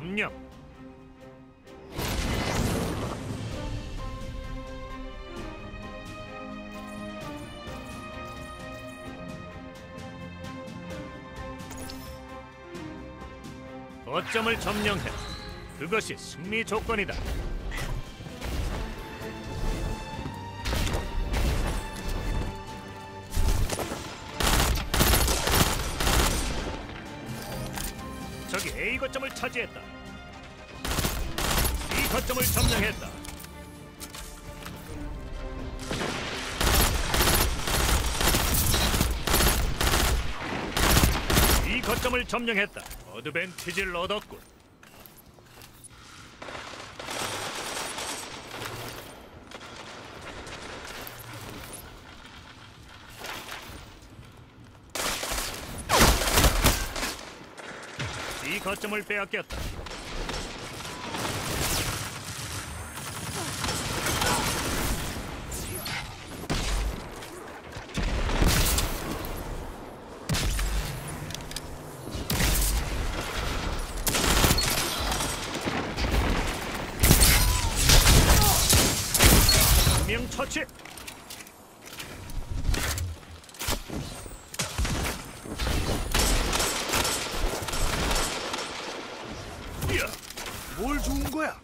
점령. 거점을 점령해. 그것이 승리 조건이다. 적이 A 거점을 차지했다. B 거점을 점령했다. B 거점을 점령했다. 어드밴티지를 얻었군. 이 거점을 빼앗겼다. 명 처치. 뭘 주운 거야?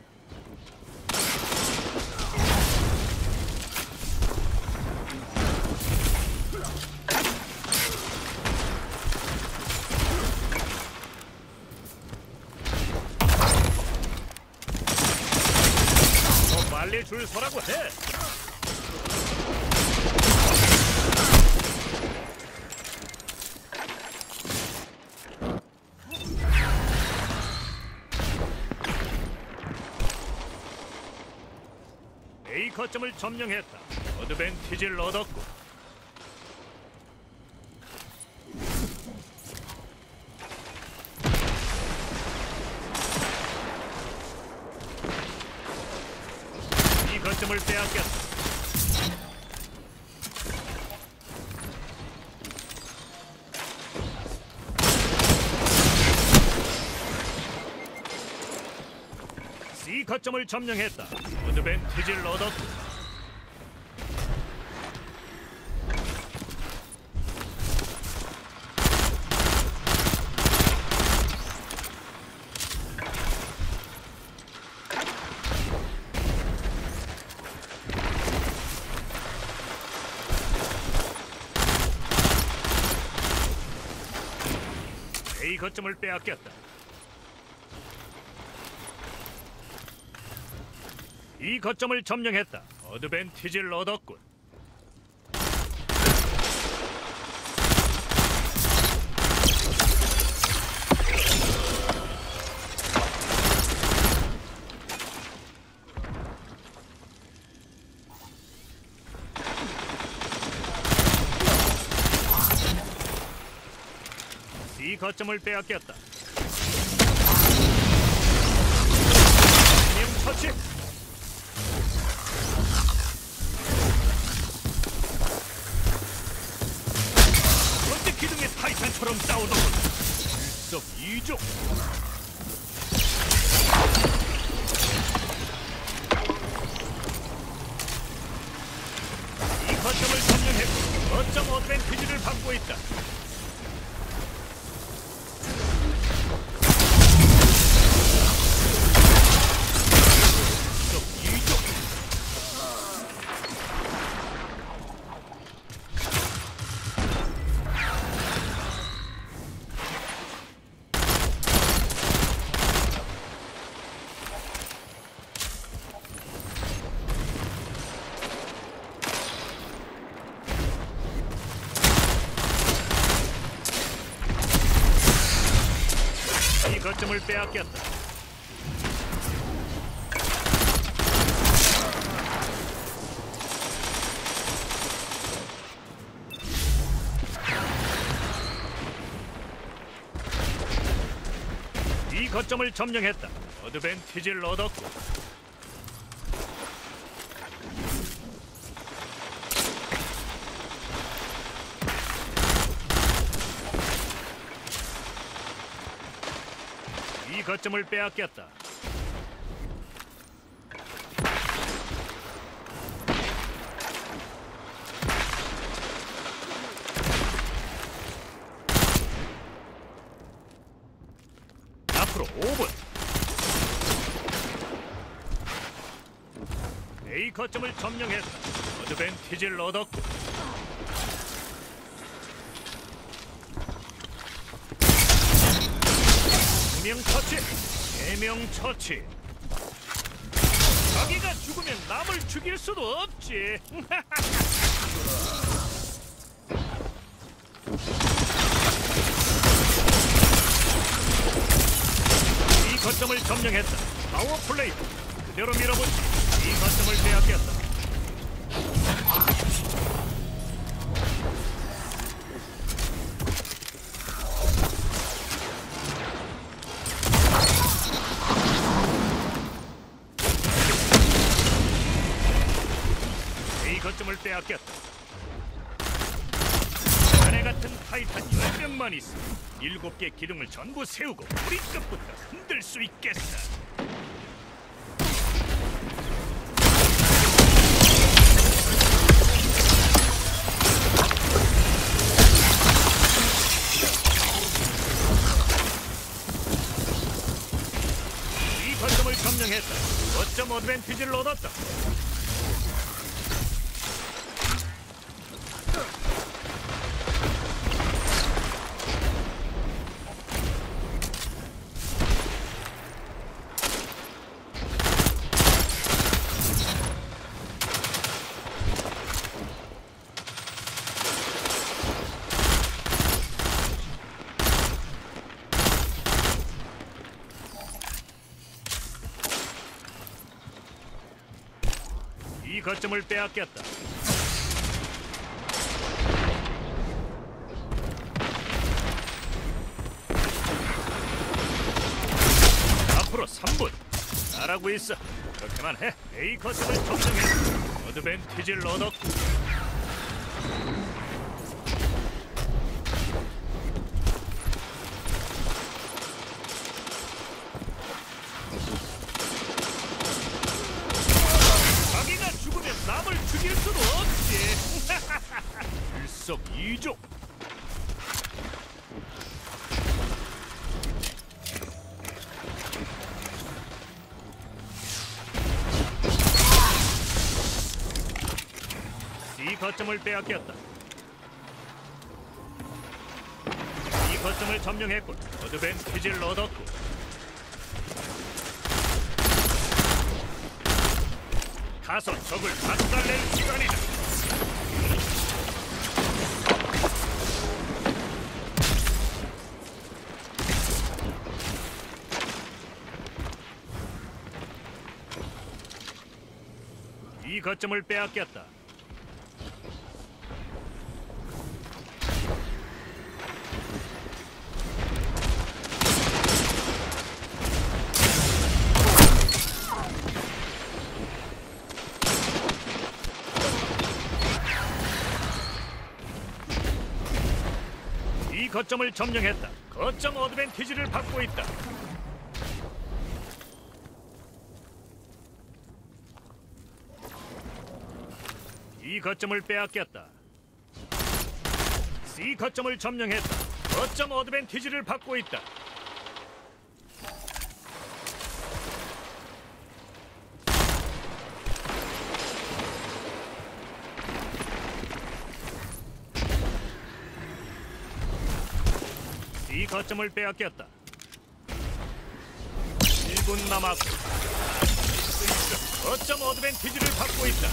더 빨리 줄 서라고 해. A 거점을 점령했다. 어드밴티지를 얻었고. 이 거점을 빼앗겼다. C 거점을 점령했다. 어드밴티지를 얻었고. A 거점을 빼앗겼다. 이 거점을 점령했다. 어드밴티지를 얻었군. 이 거점을 빼앗겼다. 명 처치. 기둥의 타이탄처럼 싸우더군. 일석이조. 이 거점을 점령했고 거점 어드밴티지를 받고 있다. 일석이조. 이 거점을 빼앗겼다. 이 거점을 점령했다. 어드밴티지를 얻었고. 거점을 빼앗겼다. 앞으로 5분. A 거점을 점령했다. 어드밴티지를 얻었고. 두 명 처치, 3명 처치. 자기가 죽으면 남을 죽일 수도 없지. 이 거점을 점령했다. 파워 플레이. 그대로 밀어보지. 이 거점을 빼앗겼다. 이 거점을 빼앗겼다. 자네 같은 타이탄 10명만 있어 7개 기둥을 전부 세우고 우리 끝부터 흔들 수 있겠어. 이 거점을 점령했다. 거점 어드밴티지를 얻었다. 이 거점을 빼앗겼다. 앞으로 3분. 잘하고 있어. 그렇게만 해. A 거점을 점령해. 어드밴티지를 얻었고. 남을 죽일 수도 없지. 일석이조. 이 거점을 빼앗겼다. 이 거점을 점령했군. 어드밴티지를 얻었고. 가서 적을 박살낼 시간이다. 이 거점을 빼앗겼다. 이 거점을 점령했다. 거점 어드밴티지를 받고 있다. 이 거점을 빼앗겼다. C 거점을 점령했다. 거점 어드밴티지를 받고 있다. 이 거점을 빼앗겼다. 1분 남았고. 거점 어드밴티지를 받고 있다.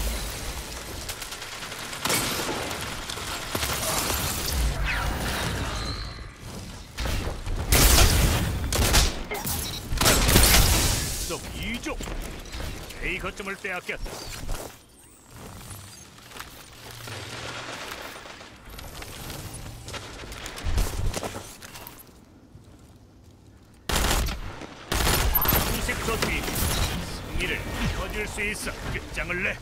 일석이조. A 거점을 빼앗겼다. 저기 승리를 거둘 수 있어. 끝장을 내.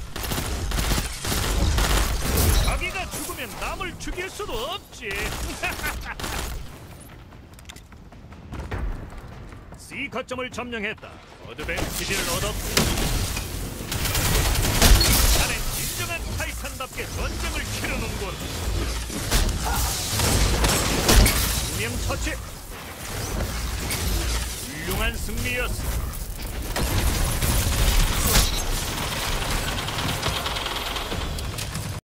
자기가 죽으면 남을 죽일 수도 없지. B 거점을 점령했다. 어드밴티지를 얻었고 자네 진정한 타이탄답게 전쟁을 치르는군. 두명 처치. 훌륭한 승리였어.